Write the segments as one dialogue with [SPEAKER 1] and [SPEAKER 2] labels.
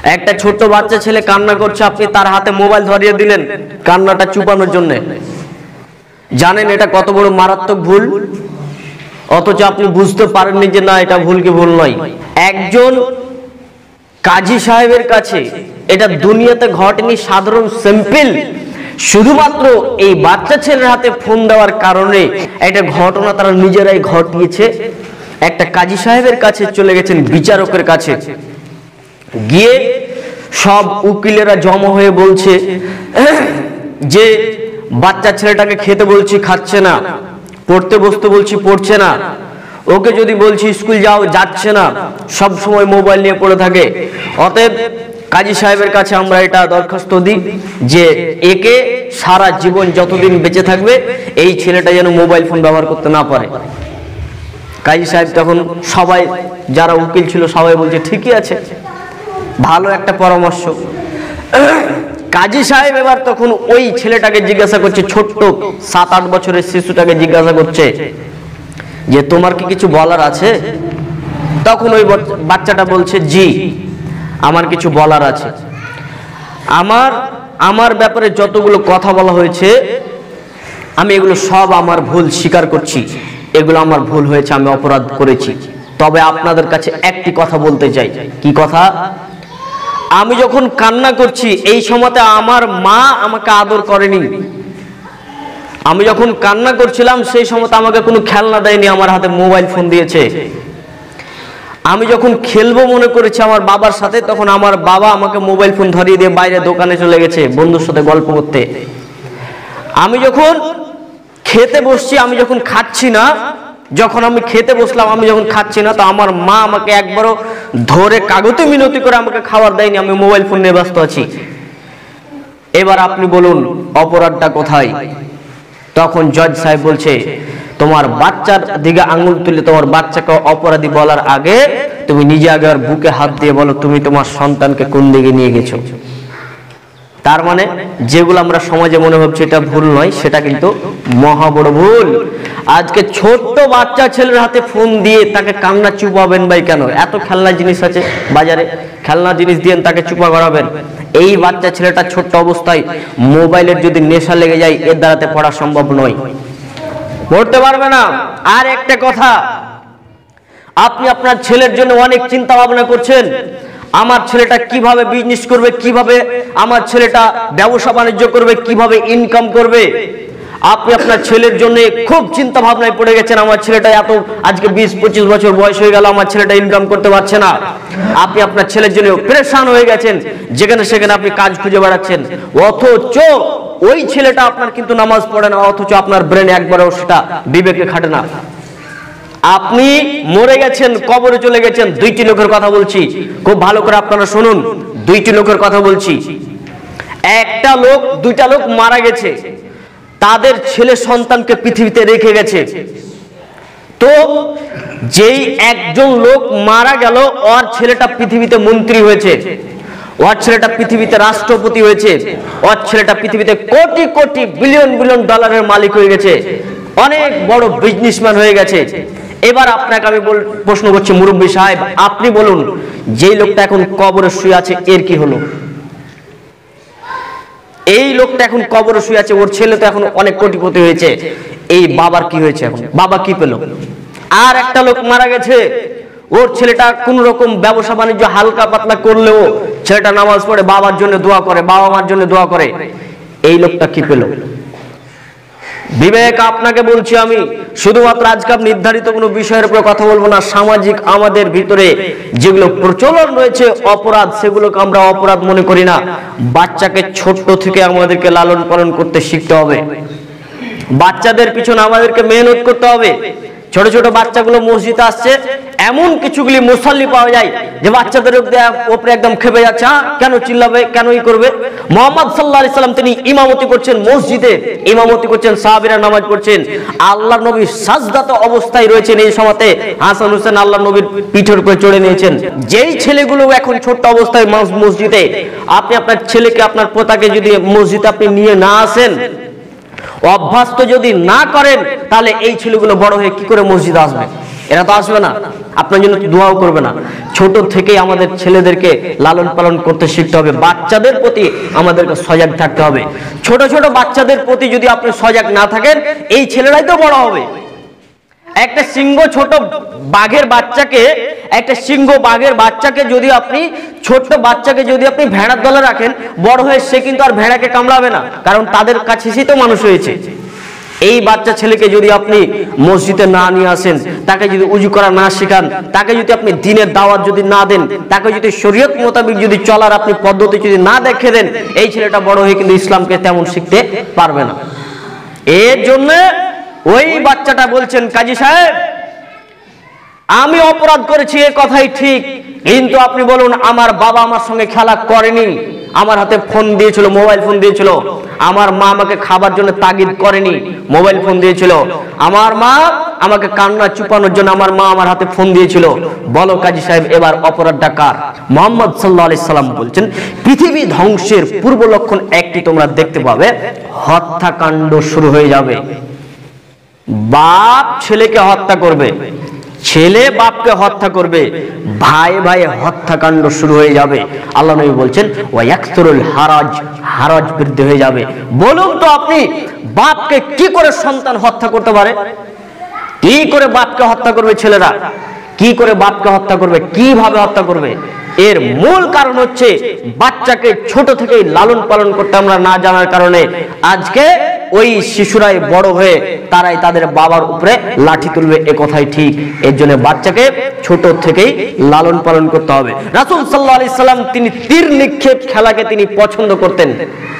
[SPEAKER 1] একটা ছোট বাচ্চা ছেলে কান্না করছে, আপনি তার হাতে মোবাইল ধরিয়ে দিলেন কান্নাটা চুপানোর জন্য। জানেন এটা কত বড় মারাত্মক ভুল, অথচ আপনি বুঝতে পারেননি যে না এটা ভুল কি ভুল নয়। একজন কাজী সাহেবের কাছে এটা দুনিয়াতে ঘটেনি, সাধারণ সিম্পল, শুধুমাত্র এই বাচ্চা ছেলের হাতে ফোন দেওয়ার কারণে একটা ঘটনা তারা নিজেরাই ঘটিয়েছে। একটা কাজী সাহেবের কাছে চলে গেছেন, বিচারকের কাছে গিয়ে সব উকিলেরা জমা হয়ে বলছে যে বাচ্চা ছেলেটাকে খেতে বলছি খাচ্ছে না, পড়তে বসতে বলছি পড়ছে না, ওকে যদি বলছি স্কুল যাও যাচ্ছে না, সব সময় মোবাইল নিয়ে পড়ে থাকে। অতএব কাজী সাহেবের কাছে আমরা এটা দরখাস্ত দিই যে একে সারা জীবন যতদিন বেঁচে থাকবে এই ছেলেটা যেন মোবাইল ফোন ব্যবহার করতে না পারে। কাজী সাহেব তখন সবাই যারা উকিল ছিল সবাই বলছে ঠিকই আছে, ভালো একটা পরামর্শ। কাজী সাহেব এবার তখন ওই ছেলেটাকে জিজ্ঞাসা করছে, ছোট্ট 7-8 বছরের শিশুটাকে জিজ্ঞাসা করছে যে তোমার কি কিছু বলার আছে? তখন ওই বাচ্চাটা বলছে জি আমার কিছু বলার আছে। আমার ব্যাপারে যতগুলো কথা বলা হয়েছে আমি এগুলো সব আমার ভুল স্বীকার করছি, এগুলো আমার ভুল হয়েছে, আমি অপরাধ করেছি। তবে আপনাদের কাছে একটি কথা বলতে চাই। কি কথা? আমি যখন কান্না করছি এই সময়তে আমার মা আমাকে আদর করেনি। আমি যখন কান্না করছিলাম সেই সময়তে আমাকে কোনো খেলনা দেয়নি, আমার হাতে মোবাইল ফোন দিয়েছে। আমি যখন খেলবো মনে করেছি আমার বাবার সাথে, তখন আমার বাবা আমাকে মোবাইল ফোন ধরিয়ে দিয়ে বাইরে দোকানে চলে গেছে বন্ধুর সাথে গল্প করতে। আমি যখন খেতে বসছি, আমি যখন খাচ্ছি না, যখন আমি খেতে বসলাম আমি যখন খাচ্ছি না, তো আমার মা আমাকে একবারও ধরে কাগজে মিনতি করে আমাকে খাবার দেয়নি, আমি মোবাইল ফোন নিয়ে ব্যস্ত আছি। এবার আপনি বলুন অপরাধটা কোথায়? তখন জজ সাহেব বলছে তোমার বাচ্চার দিকে আঙুল তুলে তোমার বাচ্চাকে অপরাধী বলার আগে তুমি নিজে আগে আর বুকে হাত দিয়ে বলো তুমি তোমার সন্তানকে কোন দিকে নিয়ে গেছো। তার মানে যেগুলো আমরা সমাজে মনে ভাবছি এটা ভুল নয়, সেটা কিন্তু মহা বড় ভুল। আজকে ছোট্ট বাচ্চা ছেলের হাতে ফোন দিয়ে তাকে কান্না চুপাবেন ভাই কেন? এত খেলনা জিনিস আছে বাজারে, খেলনা জিনিস দিয়ে তাকে চুপা করাবেন। এই বাচ্চা ছেলেটা ছোট্ট অবস্থায় মোবাইলের যদি নেশা লেগে যায় এর দ্বারাতে পড়া সম্ভব নয়, পড়তে পারবে না। আর একটা কথা, আপনি আপনার ছেলের জন্য অনেক চিন্তা ভাবনা করছেন, আমার ছেলেটা কিভাবে বিজনেস করবে, কিভাবে আমার ছেলেটা ব্যবসা বাণিজ্য করবে, কিভাবে ইনকাম করবে। আপনি আপনার ছেলের জন্য খুব চিন্তা ভাবনায় পড়ে গেছেন, আমার ছেলেটা এত আজকে 20-25 বছর বয়স হয়ে গেল, আমার ছেলেটা ইনকাম করতে পারছে না। আপনি আপনার ছেলের জন্য পেরেশান হয়ে গেছেন, যেখানে সেখানে আপনি কাজ খুঁজে বেড়াচ্ছেন। অথচ ওই ছেলেটা আপনার কিন্তু নামাজ পড়ে না, অথচ আপনার ব্রেন একবারও সেটা বিবেকে খাটে না। আপনি মরে গেছেন, কবরে চলে গেছেন। 2টি লোকের কথা বলছি, খুব ভালো করে আপনারা শুনুন। 2টি লোকের কথা বলছি। একটা লোক, 2টা লোক মারা গেছে, তাদের ছেলে সন্তানকে পৃথিবীতে রেখে গেছে। তো যেই একজন লোক মারা গেল, ওর ছেলেটা পৃথিবীতে মন্ত্রী হয়েছে, ওর ছেলেটা পৃথিবীতে রাষ্ট্রপতি হয়েছে, ওর ছেলেটা পৃথিবীতে কোটি কোটি বিলিয়ন বিলিয়ন ডলারের মালিক হয়ে গেছে, অনেক বড় বিজনেসম্যান হয়ে গেছে। এবার আপনাকে আমি প্রশ্ন করছি মুরব্বী সাহেব, আপনি বলুন যেই লোকটা এখন কবরে শুয়ে আছে এর কি হলো? এই লোকটা এখন কবরে শুয়ে আছে, ওর ছেলে তো এখন অনেক কোটিপতি হয়েছে, এই বাবার কি হয়েছে? এখন বাবা কি পেল? আর একটা লোক মারা গেছে, ওর ছেলেটা কোন রকম ব্যবসা বাণিজ্য হালকা পাতলা করলেও ছেলেটা নামাজ পড়ে, বাবার জন্য দোয়া করে, বাবা মার জন্য দোয়া করে। এই লোকটা কি পেল? বিবেক আপনাকে বলছি আমি, শুধুমাত্র আজকে নির্ধারিত কোনো বিষয়ের উপর কথা বলবো না, সামাজিক আমাদের ভিতরে যেগুলো প্রচলন রয়েছে অপরাধ, সেগুলোকে আমরা অপরাধ মনে করি না। বাচ্চাকে ছোট্ট থেকে আমাদেরকে লালন পালন করতে শিখতে হবে, বাচ্চাদের পিছনে আমাদেরকে মেহনত করতে হবে। ছোট ছোট বাচ্চাগুলো মসজিদে আসছে, এমন কিছুগুলি মুসাল্লি পাওয়া যায় যে বাচ্চাদের উপরে একদম খেপে যাচ্ছে, কেন চিল্লাবে, কেনই করবে। মুহাম্মদ সাল্লাল্লাহু আলাইহি সাল্লাম তিনি ইমামতি করছেন, মসজিদে ইমামতি করছেন, সাহাবীরা নামাজ পড়ছেন, আল্লাহর নবী সাজদাতে অবস্থায় রয়েছেন। এই সময়তে হাসান হোসেন আল্লাহর নবীর পিঠের উপরে চড়ে নিয়েছেন। যেই ছেলেগুলো এখন ছোট্ট অবস্থায় মসজিদে, আপনি আপনার ছেলেকে, আপনার পোতাকে যদি মসজিদে আপনি নিয়ে না আসেন, অভ্যস্ত যদি না করেন, তাহলে এই ছেলেগুলো বড় হয়ে কি করে মসজিদে আসবে? এরা তো আসবে না, আপনার জন্য দোয়াও করবে না। ছোট থেকেই আমাদের ছেলেদেরকে লালন পালন করতে শিখতে হবে, বাচ্চাদের প্রতি আমাদেরকে সজাগ থাকতে হবে। ছোট ছোট বাচ্চাদের প্রতি যদি আপনি সজাগ না থাকেন, এই ছেলেরাই তো বড় হবে। একটা সিংহ ছোট বাঘের বাচ্চাকে, একটা সিংহ বাঘের বাচ্চাকে যদি আপনি, ছোট্ট বাচ্চাকে যদি আপনি ভেড়ার দলে রাখেন, বড় হয়ে সে কিন্তু আর ভেড়াকে কামড়াবে না, কারণ তাদের কাছে তো মানুষ হয়েছে। এই বাচ্চা ছেলেকে যদি আপনি মসজিদে না নিয়ে আসেন, তাকে যদি উজু করা না শেখান, তাকে যদি আপনি দ্বীনের দাওয়াত যদি না দেন, তাকে যদি শরীয়ত মোতাবেক যদি চলার আপনি পদ্ধতি যদি না দেখে দেন, এই ছেলেটা বড় হয়ে কিন্তু ইসলামকে তেমন শিখতে পারবে না। এর জন্য ওই বাচ্চাটা বলছেন, কাজী সাহেব আমি অপরাধ করেছি, এ কথাই ঠিক, কিন্তু আপনি বলুন আমার বাবা আমার সঙ্গে খেলা করেনি, আমার হাতে ফোন দিয়েছিল, মোবাইল ফোন দিয়েছিল, আমার মা আমাকে খাবার জন্য তাগিদ করেনি, মোবাইল ফোন দিয়েছিল, আমার মা আমাকে কান্না চুপানোর জন্য আমার মা আমার হাতে ফোন দিয়েছিল, বলো কাজী সাহেব এবার অপরাধটা কার? মুহাম্মদ সাল্লাল্লাহু আলাইহি সাল্লাম বলছেন, পৃথিবী ধ্বংসের পূর্ব লক্ষণ একটি তোমরা দেখতে পাবে, হত্যাকাণ্ড শুরু হয়ে যাবে। বাপ ছেলেকে হত্যা করবে, ছেলে বাপকে হত্যা করবে, ভাই ভাই হত্যাকাণ্ড শুরু হয়ে যাবে। আল্লাহ নবী বলছেন ওয়ায়াকসুরুল হারাজ, হারাজ বৃদ্ধি হয়ে যাবে। বলুন তো আপনি বাপকে কি করে সন্তান হত্যা করতে পারে? কি করে বাপকে হত্যা করবে ছেলেরা? কি করে বাপকে হত্যা করবে? কিভাবে হত্যা করবে? এর মূল কারণ হচ্ছে বাচ্চাকে ছোট থেকেই লালন পালন করতে আমরা না জানার কারণে আজকে ওই শিশুরাই বড় হয়ে তারাই তাদের বাবার উপরে লাঠি তুলবে, এ কথাই ঠিক। এর জন্য বাচ্চাকে ছোট থেকেই লালন পালন করতে হবে। রাসূল সাল্লাল্লাহু আলাইহি সাল্লাম তিনি তীর নিক্ষেপ খেলাকে তিনি পছন্দ করতেন,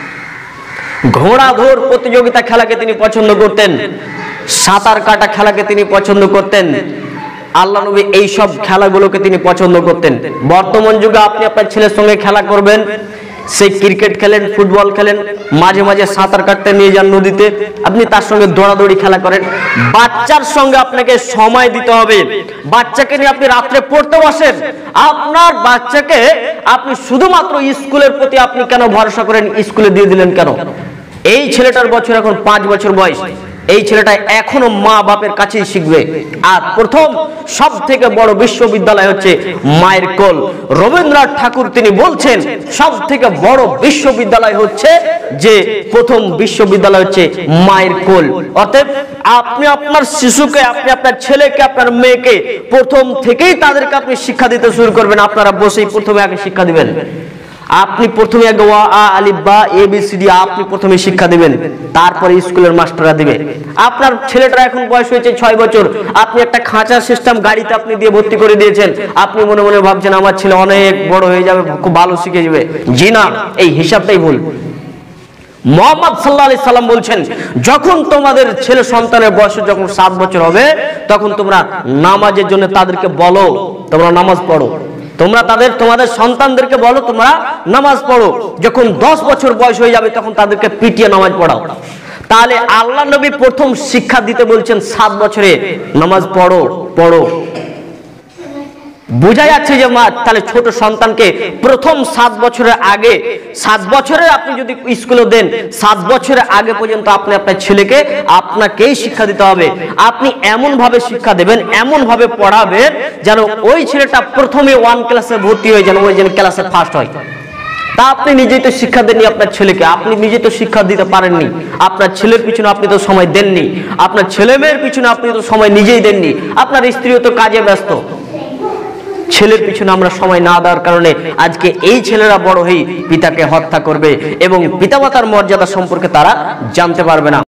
[SPEAKER 1] ঘোড়া দৌড় প্রতিযোগিতা খেলাকে তিনি পছন্দ করতেন, সাঁতার কাটা খেলাকে তিনি পছন্দ করতেন। আল্লাহ নবী এই সব খেলাগুলোকে তিনি পছন্দ করতেন। বর্তমান যুগে আপনি আপনার ছেলের সঙ্গে খেলা করবেন, সে ক্রিকেট খেলেন, ফুটবল খেলেন, মাঝে মাঝে সাঁতার কাটতে নিয়ে যান নদীতে, আপনি তার সঙ্গে দৌড়াদৌড়ি খেলা করেন। বাচ্চার সঙ্গে আপনাকে সময় দিতে হবে। বাচ্চাকে নিয়ে আপনি রাত্রে পড়তে বসেন, আপনার বাচ্চাকে আপনি শুধুমাত্র স্কুলের প্রতি আপনি কেন ভরসা করেন, স্কুলে দিয়ে দিলেন কেন? এই ছেলেটার বছর এখন 5 বছর বয়স, এই ছেলেটা এখনো মা বাপের কাছেই শিখবে। আর প্রথম সব থেকে বড় বিশ্ববিদ্যালয় হচ্ছে মায়ের কোল। রবীন্দ্রনাথ ঠাকুর তিনি বলছেন সব থেকে বড় বিশ্ববিদ্যালয় হচ্ছে যে প্রথম বিশ্ববিদ্যালয় হচ্ছে মায়ের কোল। অতএব আপনি আপনার শিশুকে, আপনি আপনার ছেলেকে, আপনার মেয়েকে প্রথম থেকেই তাদেরকে আপনি শিক্ষা দিতে শুরু করবেন। আপনারা বসেই প্রথমে আগে শিক্ষা দিবেন। আপনি প্রথমে আগে ওয়া আ আলিফ বা ABCD আপনি প্রথমে শিক্ষা দিবেন, তারপরে স্কুলের মাস্টাররা দিবে। আপনার ছেলেটার এখন বয়স হয়েছে 6 বছর, আপনি একটা খাঁচার সিস্টেম গাড়িতে আপনি দিয়ে ভর্তি করে দিয়েছেন, আপনি মনে মনে ভাবছেন আমার ছেলে অনেক বড় হয়ে যাবে, খুব ভালো শিখে যাবে। জি না, এই হিসাবটাই ভুল। মুহাম্মদ সাল্লাল্লাহু আলাইহি সাল্লাম বলছেন যখন তোমাদের ছেলে সন্তানের বয়স যখন 7 বছর হবে, তখন তোমরা নামাজের জন্য তাদেরকে বলো তোমরা নামাজ পড়ো। তোমরা তোমাদের সন্তানদেরকে বলো তোমরা নামাজ পড়ো। যখন 10 বছর বয়স হয়ে যাবে তখন তাদেরকে পিটিয়ে নামাজ পড়াও। তাহলে আল্লাহ নবী প্রথম শিক্ষা দিতে বলছেন 7 বছরে নামাজ পড়ো পড়ো। বোঝা যাচ্ছে যে মা তাহলে ছোট সন্তানকে প্রথম 7 বছরের আগে, 7 বছরের আপনি যদি স্কুলে দেন, 7 বছরের আগে পর্যন্ত আপনি আপনার ছেলেকে আপনাকেই শিক্ষা দিতে হবে। আপনি এমন ভাবে শিক্ষা দেবেন, এমন ভাবে পড়াবেন যেন ওই ছেলেটা প্রথমে 1 ক্লাসে ভর্তি হয়ে যেন ওই যেন ক্লাসে ফার্স্ট হয়। তা আপনি নিজেই তো শিক্ষা দেননি আপনার ছেলেকে, আপনি নিজে তো শিক্ষা দিতে পারেননি, আপনার ছেলের পিছনে আপনি তো সময় দেননি, আপনার ছেলে মেয়ের পিছনে আপনি তো সময় নিজেই দেননি, আপনার স্ত্রীও তো কাজে ব্যস্ত। ছেলের পিছনে আমরা সময় না দেওয়ার কারণে আজকে এই ছেলেরা বড় হয়ে পিতাকে হত্যা করবে এবং পিতামাতার মর্যাদা সম্পর্কে তারা জানতে পারবে না।